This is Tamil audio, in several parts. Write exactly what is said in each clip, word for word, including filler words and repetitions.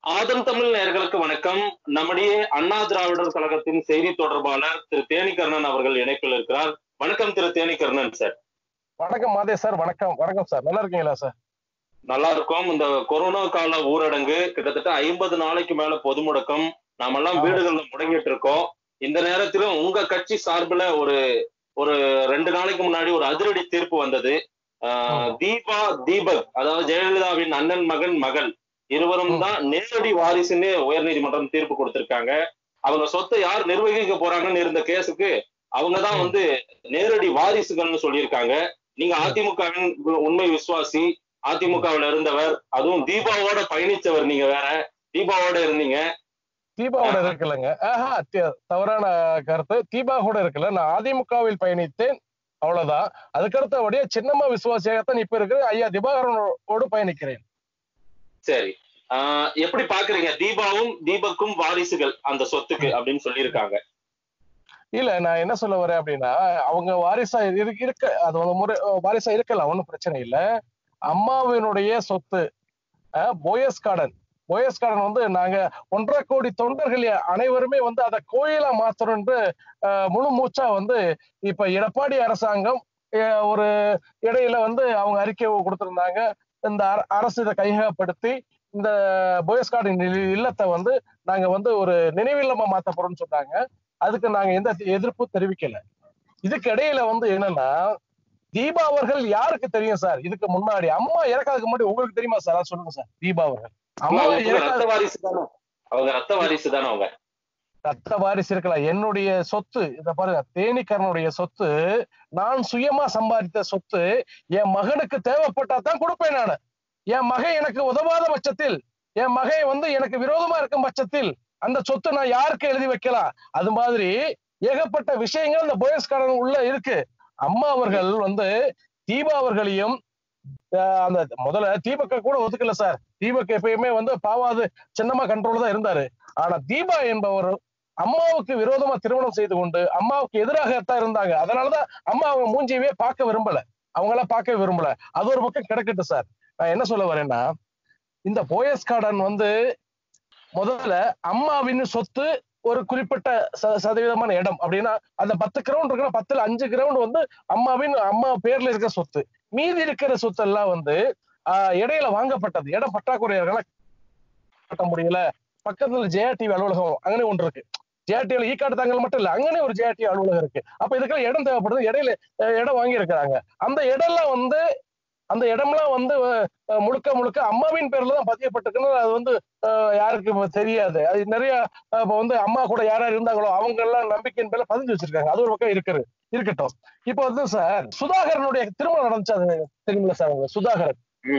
ஆதம் தமிழ் நேயர்களுக்கு வணக்கம். நம்முடைய அண்ணா திராவிடர் கழகத்தின் செய்தி தொடர்பாளர் திரு தேனிகர்ணன் அவர்கள் இணைப்பில் இருக்கிறார். வணக்கம் திரு தேனிகர்ணன் சார். வணக்கம் மாதே சார். வணக்கம் வணக்கம் சார். நல்லா இருக்கீங்களா சார்? நல்லா இருக்கும். இந்த கொரோனா கால ஊரடங்கு கிட்டத்தட்ட ஐம்பது நாளைக்கு மேல பொது முடக்கம், நாமெல்லாம் வீடுகள்ல முடங்கிட்டு இருக்கோம். இந்த நேரத்திலும் உங்க கட்சி சார்பில் ஒரு ஒரு ரெண்டு நாளைக்கு முன்னாடி ஒரு அதிரடி தீர்ப்பு வந்தது. தீபா தீபக், அதாவது ஜெயலலிதாவின் அண்ணன் மகன் மகள் இருவரும் தான் நேரடி வாரிசுன்னு உயர் நீதிமன்றம் தீர்ப்பு கொடுத்திருக்காங்க. அவங்க சொத்தை யார் நிர்வகிக்க போறாங்கன்னு இருந்த கேஸுக்கு அவங்கதான் வந்து நேரடி வாரிசுகள்னு சொல்லியிருக்காங்க. நீங்க அதிமுகவின் உண்மை விசுவாசி, அதிமுகவில் இருந்தவர், அதுவும் தீபாவோட பயணிச்சவர். நீங்க வேற தீபாவோட இருந்தீங்க. தீபாவோட இருக்கலங்க. ஆஹா, தவறான கருத்து. தீபா கூட இருக்கல. நான் அதிமுகவில் பயணித்தேன், அவ்வளவுதான். அதுக்கடுத்தபடியே சின்னம்மா விசுவாசியாகத்தான் இப்ப இருக்கிற ஐயா திபாகரனோடு பயணிக்கிறேன். சரி, ஆஹ் எப்படி பாக்குறீங்க? தீபாவும் தீபக்கும் வாரிசுகள் அந்த சொத்துக்கு அப்படின்னு சொல்லியிருக்காங்க. இல்ல, நான் என்ன சொல்ல வரேன் அப்படின்னா, அவங்க வாரிசா இருக்க அது ஒரு முறை வாரிசா இருக்கலாம், ஒன்றும் பிரச்சனை இல்லை. அம்மாவினுடைய சொத்து போயஸ் கார்டன் போயஸ் கார்டன் வந்து நாங்க ஒன்றரை கோடி தொண்டர்கள் அனைவருமே வந்து அதை கோயிலா மாத்திரம் என்று முழு மூச்சா வந்து இப்ப எடப்பாடி அரசாங்கம் ஒரு இடையில வந்து அவங்க அறிக்கை கொடுத்திருந்தாங்க. இந்த அரசு இதை கையகப்படுத்தி இந்த போயஸ் கார்டன் இல்லத்தை வந்து நாங்க வந்து ஒரு நினைவில்லமா மாத்த போறோம்னு சொன்னாங்க. அதுக்கு நாங்க எந்த எதிர்ப்பும் தெரிவிக்கல. இதுக்கு இடையில வந்து என்னன்னா, தீபா அவர்கள் யாருக்கு தெரியும் சார்? இதுக்கு முன்னாடி அம்மா இறக்காதுக்கு முன்னாடி உங்களுக்கு தெரியுமா சார்? அதை சொல்லுங்க சார். தீபா அவர்கள் அம்மா ரத்த வாரிசு தானே? அவங்க ரத்த வாரிசு தானே? அவங்க ரத்த வாரிசு இருக்கலாம். என்னுடைய சொத்து இத பாருங்க, தேனிகரனுடைய சொத்து நான் சுயமா சம்பாதித்த சொத்து. என் மகனுக்கு தேவைப்பட்டா தான் கொடுப்பேன் நானு. என் மகன் எனக்கு உதவாத பட்சத்தில், என் மகன் வந்து எனக்கு விரோதமா இருக்கும் பட்சத்தில் அந்த சொத்து நான் யாருக்கு எழுதி வைக்கலாம். அது மாதிரி ஏகப்பட்ட விஷயங்கள் இந்த போயஸ் கார்டன் உள்ள இருக்கு. அம்மா அவர்கள் வந்து தீபா அவர்களையும் அந்த முதல்ல தீபக்க கூட ஒதுக்கல சார். தீபக் எப்பயுமே வந்து பாவாது சின்னமா கண்ட்ரோல் தான் இருந்தாரு. ஆனா தீபா என்பவர் அம்மாவுக்கு விரோதமா திருமணம் செய்து கொண்டு அம்மாவுக்கு எதிராகத்தான் இருந்தாங்க. அதனாலதான் அம்மா அவங்க மூஞ்சியவே பார்க்க விரும்பல, அவங்களாம் பார்க்க விரும்பல. அது ஒரு பக்கம் கிடக்கட்டு சார். நான் என்ன சொல்ல வரேன்னா, இந்த போயஸ் கார்டன் வந்து முதல்ல அம்மாவின் சொத்து ஒரு குறிப்பிட்ட சதவீதமான இடம் அப்படின்னா அந்த பத்து கிரவுண்ட் இருக்குன்னா பத்துல அஞ்சு கிரவுண்ட் வந்து அம்மாவின் அம்மா பேர்ல இருக்கிற சொத்து. மீதி இருக்கிற சொத்து எல்லாம் வந்து ஆஹ் இடையில வாங்கப்பட்டது. இடம் பற்றாக்குறை கட்ட முடியல. பக்கத்துல ஜெயா டிவி அலுவலகம் அங்கனே ஒன்று இருக்கு. ஜெயா டிவில ஈக்காடு தாங்கல் மட்டும் இல்ல, அங்கனே ஒரு ஜெயா டிவி அலுவலகம் இருக்கு. அப்ப இதுக்கெல்லாம் இடம் தேவைப்படுது. இடையில இடம் வாங்கி இருக்கிறாங்க. அந்த இடம்லாம் வந்து அந்த இடம்லாம் வந்து முழுக்க முழுக்க அம்மாவின் பேர்ல தான் பதியப்பட்டிருக்குன்னு அது வந்து யாருக்கு தெரியாது. அது நிறைய இப்ப வந்து அம்மா கூட யார் யார் இருந்தாங்களோ அவங்க எல்லாம் நம்பிக்கையின் பேர்ல பதிஞ்சு வச்சிருக்காங்க. அது ஒரு பக்கம் இருக்குது இருக்கட்டும். இப்ப வந்து சார் சுதாகரனுடைய திருமணம் நடந்துச்சு, அது தெரியுமில்ல சார்? அவங்க சுதாகரன்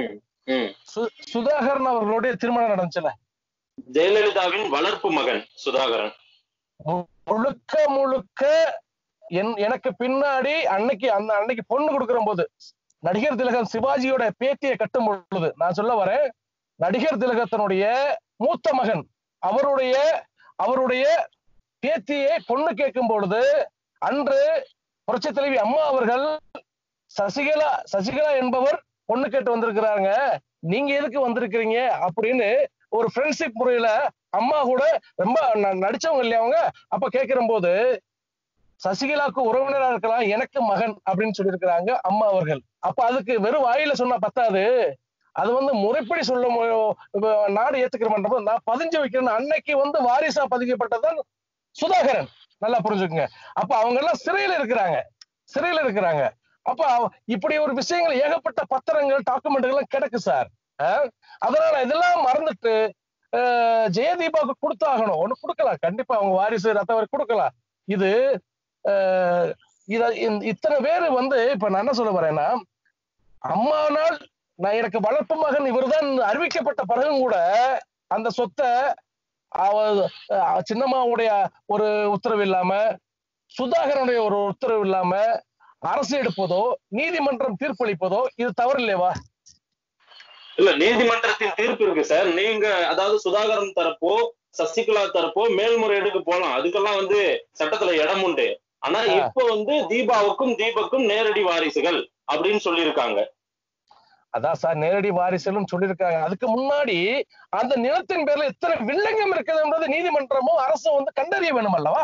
சுதாகரன் அவர்களுடைய திருமணம் நடந்துச்சுல, ஜெயலலிதாவின் வளர்ப்பு மகன் சுதாகரன். முழுக்க முழுக்க என் எனக்கு பின்னாடி அன்னைக்கு அந்த அன்னைக்கு பொண்ணு கொடுக்கிற போது நடிகர் திலகம் சிவாஜியோட பேத்தியை கட்டும் பொழுது நான் சொல்ல வரேன், நடிகர் திலகத்தினுடைய மூத்த மகன் அவருடைய அவருடைய பேத்தியை பொண்ணு கேட்கும் பொழுது அன்று புரட்சி தலைவி அம்மா அவர்கள் சசிகலா சசிகலா என்பவர் பொண்ணு கேட்டு வந்திருக்கிறாங்க, நீங்க எதுக்கு வந்திருக்கிறீங்க அப்படின்னு ஒரு ஃப்ரெண்ட்ஷிப் முறையில அம்மா கூட ரொம்ப நடிச்சவங்க இல்லையா அவங்க. அப்ப கேட்கிற போது சசிகலாவுக்கு உறவினரா இருக்கலாம், எனக்கு மகன் அப்படின்னு சொல்லியிருக்கிறாங்க அம்மா அவர்கள். அப்ப அதுக்கு வெறும் வாயில சொன்னா பத்தாது, அது வந்து முறைப்படி சொல்ல நாடு ஏத்துக்கிற மாட்டோம். நான் பதிஞ்சு வைக்கிறேன். அன்னைக்கு வந்து வாரிசா பதிக்கப்பட்டதான் சுதாகரன், நல்லா புரிஞ்சுக்குங்க. அப்ப அவங்க எல்லாம் சிறையில இருக்கிறாங்க சிறையில இருக்கிறாங்க அப்ப இப்படி ஒரு விஷயங்கள் ஏகப்பட்ட பத்திரங்கள் டாக்குமெண்ட்கள் கிடக்கு சார். அதனால இதெல்லாம் மறந்துட்டு ஜெயதீபாவுக்கு கொடுத்தாகணும். ஒண்ணு கொடுக்கலாம், கண்டிப்பா அவங்க வாரிசு ரத்தவரை கொடுக்கலாம். இது இத இத்தனை பேரு வந்து இப்ப நான் என்ன சொல்ல வரேன்னா, அம்மானால் நான் எனக்கு வளர்ப்பு மகன் இவர்தான் அறிவிக்கப்பட்ட பிறகும் கூட அந்த சொத்தை சின்னம்மாவுடைய ஒரு உத்தரவு இல்லாம, சுதாகரனுடைய ஒரு உத்தரவு இல்லாம அரசு எடுப்பதோ நீதிமன்றம் தீர்ப்பளிப்பதோ இது தவறு இல்லையவா? இல்ல, நீதிமன்றத்தின் தீர்ப்பு இருக்கு சார். நீங்க அதாவது சுதாகரன் தரப்போ சசிகலா தரப்போ மேல்முறையீடுக்கு போலாம், அதுக்கெல்லாம் வந்து சட்டத்துல இடம் உண்டு. ஆனா இப்ப வந்து தீபாவுக்கும் தீபக்கும் நேரடி வாரிசுகள் அப்படின்னு சொல்லியிருக்காங்க. அதான் சார் நேரடி வாரிசுன்னு சொல்லியிருக்காங்க. அதுக்கு முன்னாடி அந்த நிலத்தின் பேர்ல எத்தனை வில்லங்கம் இருக்குதுன்றது நீதிமன்றமும் அரசும் வந்து கண்டறிய வேணும் அல்லவா?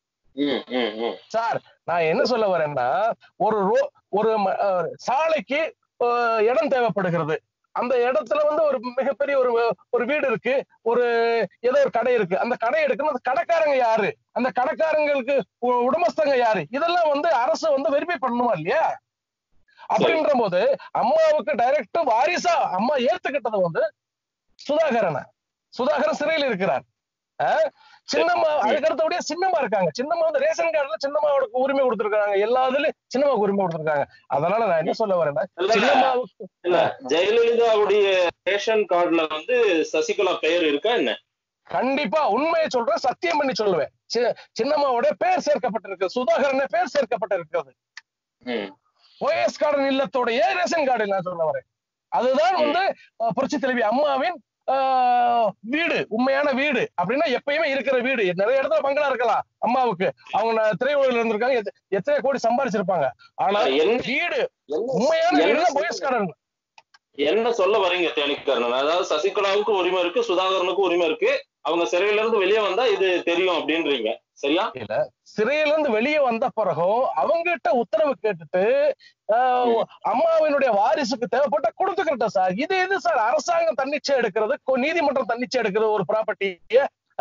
சார் நான் என்ன சொல்ல வரேன்னா, ஒரு ரோ ஒரு சாலைக்கு இடம் தேவைப்படுகிறது. அந்த இடத்துல வந்து ஒரு மிகப்பெரிய ஒரு ஒரு வீடு இருக்கு, ஒரு ஏதோ ஒரு கடை இருக்கு. அந்த கடை எடுக்கணும், அந்த கடைக்காரங்க யாரு, அந்த கடைக்காரங்களுக்கு உடமஸ்தங்க யாரு, இதெல்லாம் வந்து அரசு வந்து வெரிஃபை பண்ணணுமா இல்லையா? அப்படின்ற போது அம்மாவுக்கு டைரக்ட் வாரிசா அம்மா ஏத்துக்கிட்டது வந்து சுதாகரன். சுதாகரன் சிறையில் இருக்கிறார். சின்னம்மா அதுக்கு அடுத்தபடியா சின்னம்மா இருக்காங்க. சின்னம்மா வந்து ரேஷன் கார்டுல சின்னம்மாவோட உரிமை கொடுத்திருக்காங்க. எல்லா இதுலயும் சின்னம்மாவுக்கு உரிமை கொடுத்திருக்காங்க. அதனால நான் என்ன சொல்ல வரேன்னா, சின்னம்மாவுக்கு இல்ல ஜெயலலிதாவுடைய ரேஷன் கார்டுல வந்து சசிகலா பெயர் இருக்கா என்ன? கண்டிப்பா உண்மையை சொல்றேன், சத்தியம் பண்ணி சொல்லுவேன். சின்னம்மாவோட பேர் சேர்க்கப்பட்டிருக்கு, சுதாகரன் பேர் சேர்க்கப்பட்டிருக்கிறது. ஓஎஸ் கார்டன் இல்லத்தோடைய ரேஷன் கார்டு நான் சொல்ல வரேன். அதுதான் வந்து புரட்சி தலைவி அம்மாவின் வீடு, உண்மையான வீடு அப்படின்னா எப்பயுமே இருக்கிற வீடு. நிறைய இடத்துல பங்களா இருக்கலாம் அம்மாவுக்கு, அவங்க திரையுலகில் இருந்திருக்காங்க, எத்தனை கோடி சம்பாதிச்சிருப்பாங்க. ஆனா வீடு உண்மையான வீடு போயஸ் கார்டன். என்ன சொல்ல வரீங்க தேனிக்கர்ணன்? அதாவது சசிகலாவுக்கு உரிமை இருக்கு, சுதாகரனுக்கு உரிமை இருக்கு, அவங்க சிறையில இருந்து வெளியே வந்தா இது தெரியும் அப்படின்றீங்க, சரியா? இல்ல, சிறையில இருந்து வெளியே வந்த பிறகும் அவங்க கிட்ட உத்தரவு கேட்டுட்டு அம்மாவினுடைய வாரிசுக்கு தேவைப்பட்ட கொடுத்துக்கிட்ட சார். இது எது சார் அரசாங்கம் தன்னிச்சை எடுக்கிறது, நீதிமன்றம் தன்னிச்சை எடுக்கிறது ஒரு ப்ராப்பர்ட்டிய?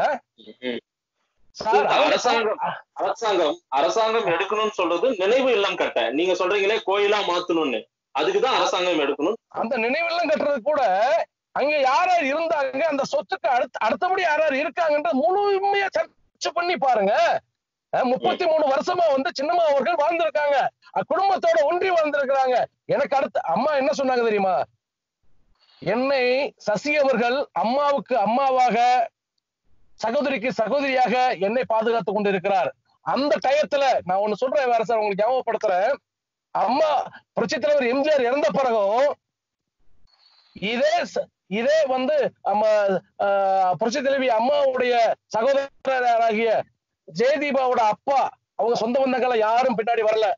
அரசாங்கம் அரசாங்கம் அரசாங்கம் எடுக்கணும்னு சொல்றது நினைவு இல்லம் கட்ட, நீங்க சொல்றீங்களே கோயிலா மாத்தணும்னு, அதுக்குதான் அரசாங்கம் எடுக்கணும். அந்த நினைவு இல்லம் கட்டுறது கூட அங்க யார் யார் இருந்தாங்க, அந்த சொத்துக்கு அடுத்த அடுத்தபடி யார் யார் இருக்காங்கன்ற முழுமையா சர்ச்சை பண்ணி பாருங்க. முப்பத்தி மூணு வருஷமா வந்து சின்னம்மா அவர்கள் வாழ்ந்திருக்காங்க, குடும்பத்தோட ஒன்றி வாழ்ந்திருக்கிறாங்க. எனக்கு அடுத்து அம்மா என்ன சொன்னாங்க தெரியுமா? என்னை சசி அவர்கள் அம்மாவுக்கு அம்மாவாக, சகோதரிக்கு சகோதரியாக என்னை பாதுகாத்துக் கொண்டிருக்கிறார். அந்த டயத்துல நான் ஒண்ணு சொல்றேன் வேற சார், உங்களுக்கு ஞாபகப்படுத்துறேன். அம்மா புரட்சி தலைவர் எம்ஜிஆர் இறந்த பிறகும் இதே இதே வந்து நம்ம புரட்சி தலைவி அம்மாவுடைய சகோதரராகிய ஜெயதீபாவோட அப்பா, அவங்க சொந்த பந்தங்களை யாரும் பின்னாடி வரல.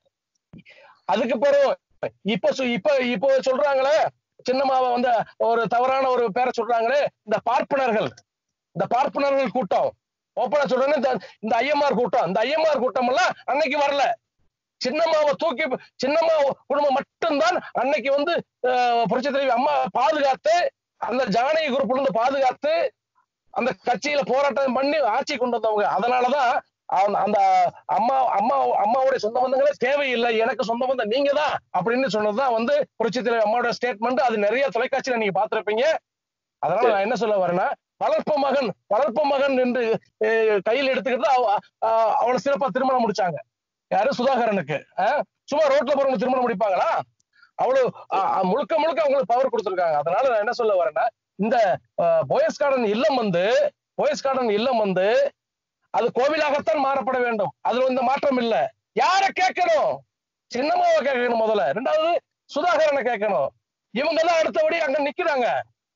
அதுக்கு பிறகு இப்ப இப்ப இப்போ சொல்றாங்களே சின்னம்மாவை வந்து ஒரு தவறான ஒரு பேரை சொல்றாங்களே, இந்த பார்ப்பனர்கள், இந்த பார்ப்பனர்கள் கூட்டம், ஓப்பனா சொல்றேன்னு இந்த ஐஎம்ஆர் கூட்டம், இந்த ஐஎம்ஆர் கூட்டம் எல்லாம் அன்னைக்கு வரல. சின்னம்மாவை தூக்கி சின்னம்மா குடும்பம் மட்டும்தான் அன்னைக்கு வந்து புரட்சி தலைவி அம்மா பாதுகாத்து, அந்த ஜானகி குரூப்ல இருந்து பாதுகாத்து அந்த கட்சியில போராட்டம் பண்ணி ஆட்சி கொண்டு வந்தவங்க. அதனாலதான் அந்த அம்மா அம்மா அம்மாவுடைய சொந்த பந்தங்களே தேவையில்லை, எனக்கு சொந்த பந்தம் நீங்க தான் அப்படின்னு சொன்னதுதான் வந்து புரட்சி தலைவி அம்மாவோட ஸ்டேட்மெண்ட். அது நிறைய தொலைக்காட்சியில நீங்க பாத்திருப்பீங்க. அதனால நான் என்ன சொல்ல வரேன்னா, வளர்ப்பு மகன் வளர்ப்பு மகன் என்று கையில் எடுத்துக்கிட்டு அவளை சிறப்பா திருமணம் முடிச்சாங்க. யாரு? சுதாகரனுக்கு. சும்மா ரோட்ல போறவங்க திருமணம் முடிப்பாங்களா? அவ்வளவு முழுக்க முழுக்க அவங்களுக்கு பவர் கொடுத்திருக்காங்க. அதனால நான் என்ன சொல்ல வரேன்னா, இந்த போயஸ் கார்டன் இல்லம் வந்து போயஸ் கார்டன் இல்லம் வந்து அது கோவிலாகத்தான் மாறப்பட வேண்டும். அதுல இந்த மாற்றம் இல்ல. யார கேட்கணும்? சின்னம்மாவை கேட்கணும் முதல்ல, ரெண்டாவது சுதாகரனை கேட்கணும். இவங்க தான் அடுத்தபடி அங்க நிக்கிறாங்க.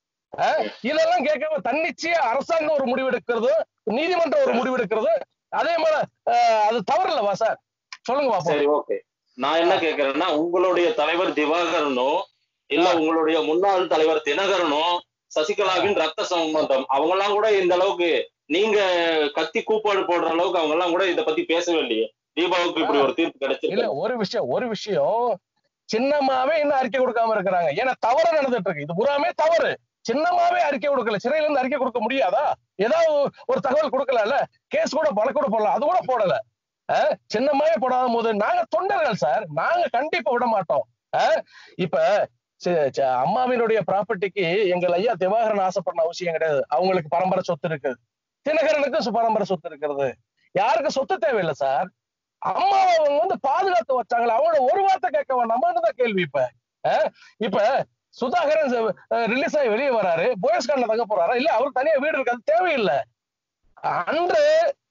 இதெல்லாம் கேட்க தன்னிச்சையா அரசாங்கம் ஒரு முடிவெடுக்கிறது, நீதிமன்றம் ஒரு முடிவெடுக்கிறது, அதே மாதிரி அது தவறு இல்லவா சார்? சொல்லுங்க பாப்போம். சரி, ஓகே. நான் என்ன கேட்கிறேன்னா, உங்களுடைய தலைவர் திவாகரனோ இல்ல உங்களுடைய முன்னாள் தலைவர் தினகரனோ சசிகலாவின் ரத்த சம்பந்தம், அவங்க எல்லாம் கூட இந்த அளவுக்கு நீங்க கத்தி கூப்பாடு போடுற அளவுக்கு அவங்க எல்லாம் கூட இதை பத்தி பேசவே இல்லையே. தீபாவுக்கு இப்படி ஒரு தீர்ப்பு கிடைச்சிருக்கு. இல்ல, ஒரு விஷயம் ஒரு விஷயம் சின்னம்மாவே இன்னும் அறிக்கை கொடுக்காம இருக்கிறாங்க. ஏன்னா தவறு நடந்துட்டு இருக்கு, இது புறாமே தவறு. சின்னம்மாவே அறிக்கை கொடுக்கல, சிறையில இருந்து அறிக்கை கொடுக்க முடியாதா? ஏதாவது ஒரு தகவல் கொடுக்கல, கேஸ் கூட வழக்கு கூட போடலாம், அது கூட போடல. சின்னம்மாவே போடாத போது நாங்க தொண்டர்கள் சார், நாங்க கண்டிப்பா விட மாட்டோம். இப்ப அம்மாவினுடைய ப்ராப்பர்ட்டிக்கு எங்கள் ஐயா திவாகரன் ஆசைப்பட அவசியம் கிடையாது. அவங்களுக்கு பரம்பரை சொத்து இருக்குது, தினகரனுக்கு பரம்பரை சொத்து இருக்கிறது. யாருக்கு சொத்து தேவையில்லை சார். அம்மாவை அவங்க வந்து பாதுகாத்து வச்சாங்களா, அவங்களோட ஒரு வார்த்தை கேட்க வேண்டாமான்னு தான் கேள்வி. இப்ப இப்ப சுதாகரன் ரிலீஸ் ஆகி வெளியே வராரு, போயஸ் கார்டுல தங்க போறாரா? இல்ல, அவருக்கு தனியா வீடு இருக்கு, அது தேவையில்லை. அன்று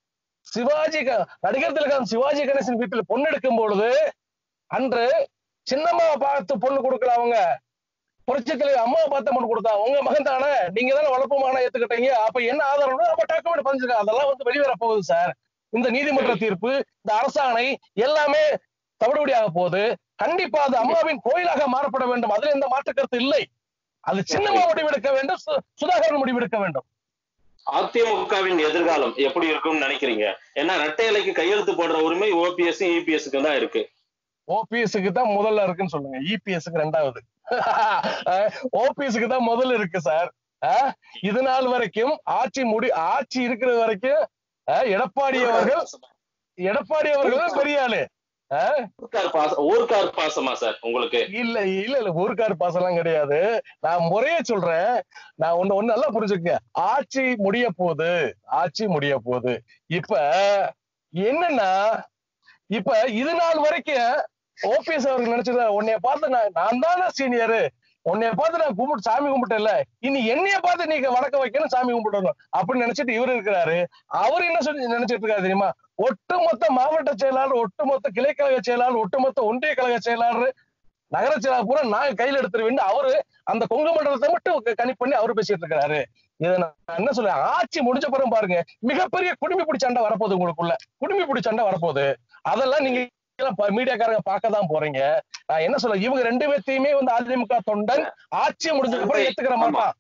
சிவாஜி நடிகர் திலகம் சிவாஜி கணேசன் வீட்டில் பொண்ணு எடுக்கும் பொழுது அன்று சின்னம்மாவை பார்த்து பொண்ணு கொடுக்கல, அவங்க புரட்சி தலைவர் அம்மாவை பார்த்து பொண்ணு கொடுத்தா. உங்க மகன் தானே, நீங்க தானே வளர்ப்பு மகனை ஏத்துக்கிட்டீங்க, அப்ப என்ன ஆதாரம்? அப்ப டாக்குமெண்ட் பதிஞ்சிருக்காங்க. அதெல்லாம் வந்து வெளிவர போகுது சார். இந்த நீதிமன்ற தீர்ப்பு, இந்த அரசாணை எல்லாமே தவிடுபடியாக போகுது. கண்டிப்பா அது அம்மாவின் கோயிலாக மாறப்பட வேண்டும். அதுல எந்த மாற்று கருத்து இல்லை. அது சின்னமா முடிவெடுக்க வேண்டும், சுதாகரன் முடிவெடுக்க வேண்டும். அதிமுகவின் எதிர்காலம் எப்படி இருக்கும்னு நினைக்கிறீங்க? ஏன்னா இரட்டை இலைக்கு கையெழுத்து போடுற உரிமை ஓபிஎஸ் இபிஎஸ்க்கு தான் இருக்கு. ஓபிஎஸ்க்கு தான் முதல்ல இருக்குன்னு சொல்லுங்க, இபிஎஸ்க்கு ரெண்டாவது. ஓபிஎஸ்க்கு தான் முதல்ல இருக்கு சார். இது நாள் வரைக்கும் ஆட்சி முடி ஆட்சி இருக்கிற வரைக்கும் எடப்பாடி அவர்கள் எடப்பாடி அவர்கள் பெரிய ஆளு. ஊர்க்கார் பாசமா சார் உங்களுக்கு? இல்ல இல்ல இல்ல ஊர்க்கார் பாசம் எல்லாம் கிடையாது. நான் முறைய சொல்றேன். நான் ஒண்ணு ஒண்ணு நல்லா புரிஞ்சுக்க. ஆட்சி முடிய போகுது, ஆட்சி முடிய போகுது. இப்ப என்னன்னா, இப்ப இது நாள் வரைக்கும் ஓபிஎஸ் அவர்கள் நினைச்சது, உன்னைய பார்த்து நான் நான் தானே சீனியரு, உன்னைய பார்த்து நான் கும்பிட்டு சாமி கும்பிட்டேன்ல, இனி என்னைய பார்த்து நீங்க வணக்க வைக்கணும், சாமி கும்பிடணும் அப்படின்னு நினைச்சிட்டு இவரு இருக்கிறாரு. அவர் என்ன சொல்லி நினைச்சிட்டு இருக்காரு தெரியுமா? ஒட்டுமொத்த மாவட்ட செயலாளர், ஒட்டுமொத்த கிளைக்கழக செயலாளர், ஒட்டுமொத்த ஒன்றிய கழக செயலாளர், நகர செயலாளர் பூரா நான் கையில எடுத்துருவேன் அவரு அந்த கொங்கு மண்டலத்தை மட்டும் கணிப்பு பண்ணி அவரு பேசிட்டு இருக்காரு. இதை நான் என்ன சொல்றேன், ஆட்சி முடிஞ்ச பிறகு பாருங்க மிகப்பெரிய குடுமி பிடி சண்டை வரப்போகுது உங்களுக்குள்ள, குடுமி பிடி சண்டை வரப்போகுது. அதெல்லாம் நீங்க மீடியாக்காரங்க பார்க்கதான் போறீங்க. நான் என்ன சொல்ல, இவங்க ரெண்டு பேர்த்தையுமே வந்து அதிமுக தொண்டன் ஆட்சி முடிஞ்சதுக்கு அப்புறம் ஏத்துக்கிற மாட்டான்.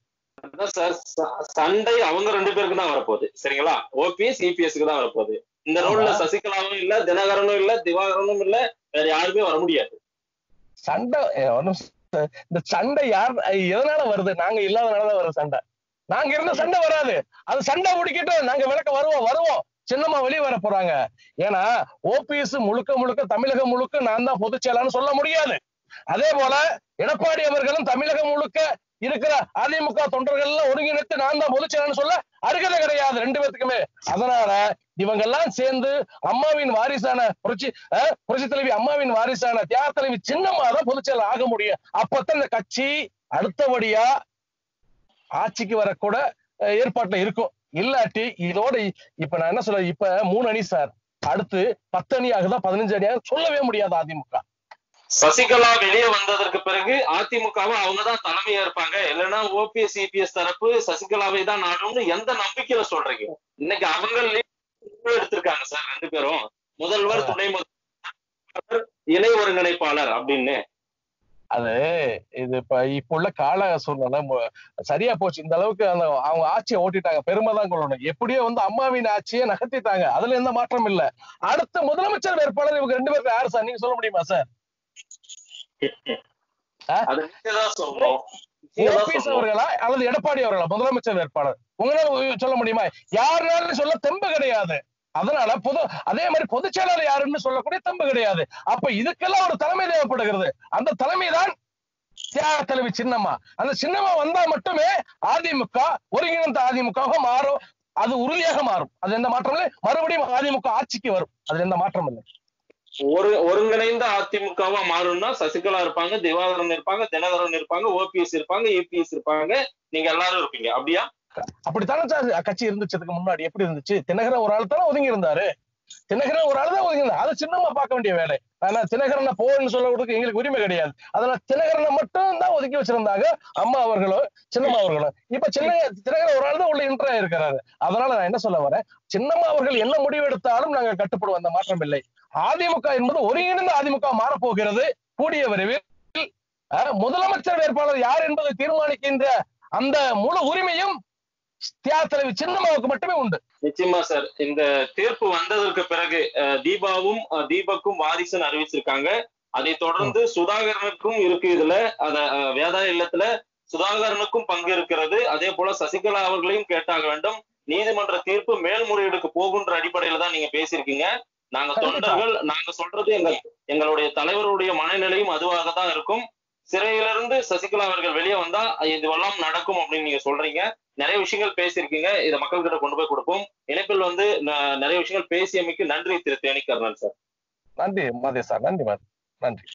சண்டை அவங்க ரெண்டு பேருக்கு தான் வரப்போகுது, சரிங்களா? ஓபிஎஸ் இபிஎஸ்க்கு தான் வரப்போகுது. இந்த ரோல்ல சசிகலாவும் இல்ல, தினகரனும் இல்ல, திவாகரனும் இல்ல, வேற யாருமே வர முடியாது. சண்டை இந்த சண்டை யார் எதனால வருது? நாங்க இல்லாதனாலதான் வருது சண்டை. நாங்க இருந்த சண்டை வராது. அது சண்டை முடிக்கிட்டு நாங்க விளக்க வருவோம் வருவோம் சின்னமா வெளியே வர போறாங்க. ஏன்னா ஓபிஎஸ் முழுக்க முழுக்க தமிழகம் முழுக்க நான் தான் பொதுச் செயலாளர்னு சொல்ல முடியாது. அதே போல எடப்பாடி அவர்களும் தமிழகம் முழுக்க இருக்கிற அதிமுக தொண்டர்கள் எல்லாம் ஒருங்கிணைத்து நான் தான் பொதுச் செயலாளர்னு சொல்ல அருகதை கிடையாது ரெண்டு பேத்துக்குமே. அதனால இவங்க எல்லாம் சேர்ந்து அம்மாவின் வாரிசான புரட்சி புரட்சி தலைவி அம்மாவின் வாரிசான தியாக தலைவி சின்னமா தான் பொதுச் செயலாளர் ஆக முடியும். அப்பத்தான் இந்த கட்சி அடுத்தபடியா ஆட்சிக்கு வரக்கூட ஏற்பாட்டுல இருக்கும். இல்லாட்டி இதோட இப்ப நான் என்ன சொல்ல, இப்ப மூணு அணி சார், அடுத்து பத்து அணி ஆகுதா பதினஞ்சு அணி ஆகுது சொல்லவே முடியாது. அதிமுக சசிகலா வெளியே வந்ததற்கு பிறகு அதிமுகவை அவங்கதான் தலைமையா இருப்பாங்க, இல்லைன்னா ஓபிஎஸ் இபிஎஸ் தரப்பு சசிகலாவை தான் நாடும்னு எந்த நம்பிக்கையில சொல்றீங்க? இன்னைக்கு அவங்க எடுத்திருக்காங்க சார் ரெண்டு பேரும், முதல்வர், துணை முதல்வர், இணை ஒருங்கிணைப்பாளர் அப்படின்னு. அது இது இப்ப இப்ப உள்ள கால சூழ்நிலை சரியா போச்சு. இந்த அளவுக்கு அந்த அவங்க ஆட்சியை ஓட்டிட்டாங்க, பெருமை தான் கொள்ளணும். எப்படியோ வந்து அம்மாவின் ஆட்சியை நகர்த்திட்டாங்க, அதுல எந்த மாற்றம் இல்ல. அடுத்த முதலமைச்சர் வேட்பாளர் இவங்க ரெண்டு பேருக்கு யாரு சார் நீங்க சொல்ல முடியுமா சார்? ஓபிஎஸ் அவர்களா அல்லது எடப்பாடி அவர்களா முதலமைச்சர் வேட்பாளர்? உங்களால சொல்ல முடியுமா? யாருனாலும் சொல்ல தெம்பு கிடையாது. அதனால பொது அதே மாதிரி பொதுச் செயலாளர் யாருன்னு சொல்லக்கூடிய தெம்பு கிடையாது. அப்ப இதுக்கெல்லாம் ஒரு தலைமை தேவைப்படுகிறது. அந்த தலைமை தான் தியாக தலைவி சின்னம்மா. அந்த சின்னம்மா வந்தா மட்டுமே அதிமுக ஒருங்கிணைந்த அதிமுக மாறும், அது உறுதியாக மாறும். அது எந்த மாற்றம் இல்லை. மறுபடியும் அதிமுக ஆட்சிக்கு வரும், அதுல எந்த மாற்றம் இல்லை. ஒரு ஒருங்கிணைந்த அதிமுகவா மாறும்னா சசிகலா இருப்பாங்க, திவாகரன் இருப்பாங்க, தினகரன் இருப்பாங்க, ஓபிஎஸ் இருப்பாங்க, இபிஎஸ் இருப்பாங்க, நீங்க எல்லாரும் இருப்பீங்க. அப்படியா? அப்படித்தானே கட்சி இருந்துச்சு அதுக்கு முன்னாடி. எப்படி இருந்துச்சு? தினகரன் ஒரு ஆள் தானே ஒதுங்கி இருந்தாரு. தினகரன் ஒரு ஆள் தான் ஒதுங்கி இருந்தாரு. அதை சின்னமா பார்க்க வேண்டிய வேலை. ஆனா தினகரனை போன்னு சொல்ல கொடுக்க எங்களுக்கு உரிமை கிடையாது. அதனால தினகரனை மட்டும் தான் ஒதுக்கி வச்சிருந்தாங்க அம்மா அவர்களும் சின்னம்மா அவர்களும். இப்ப சின்ன தினகரன் ஒரு ஆள் தான் உள்ள என்ட்ரா இருக்கிறாரு. அதனால நான் என்ன சொல்ல வரேன், சின்னம்மா அவர்கள் என்ன முடிவு எடுத்தாலும் நாங்கள் கட்டுப்படுவோம், அந்த மாற்றம் இல்லை. அதிமுக என்பது ஒருங்கிணைந்த அதிமுக மாறப்போகிறது. கூடிய விரைவில் முதலமைச்சர் வேட்பாளர் யார் என்பதை தீர்மானிக்கின்ற அந்த முழு உரிமையும் தியாக தலைவி சின்னம்மாவுக்கு மட்டுமே உண்டு. நிச்சயமா சார். இந்த தீர்ப்பு வந்ததற்கு பிறகு தீபாவும் தீபக்கும் வாரிசுன்னு அறிவிச்சிருக்காங்க. அதை தொடர்ந்து சுதாகரனுக்கும் இருக்கு இதுல, அத வேதா இல்லத்துல சுதாகரனுக்கும் பங்கு இருக்கிறது. அதே போல சசிகலா அவர்களையும் கேட்டாக வேண்டும். நீதிமன்ற தீர்ப்பு மேல்முறையீடுக்கு போகுன்ற அடிப்படையில தான் நீங்க பேசியிருக்கீங்க. நாங்க தொண்டர்கள் நாங்க சொல்றது எங்க எங்களுடைய தலைவருடைய மனநிலையும் அதுவாக தான் இருக்கும். சிறையிலிருந்து சசிகலா அவர்கள் வெளியே வந்தா இதுவெல்லாம் நடக்கும் அப்படின்னு நீங்க சொல்றீங்க. நிறைய விஷயங்கள் பேசியிருக்கீங்க, இதை மக்கள் கிட்ட கொண்டு போய் கொடுப்போம். இணைப்பில் வந்து நிறைய விஷயங்கள் பேசியமைக்கு நன்றி திரு தேனி கர்ணன் சார். நன்றி மாதே சார். நன்றி நன்றி.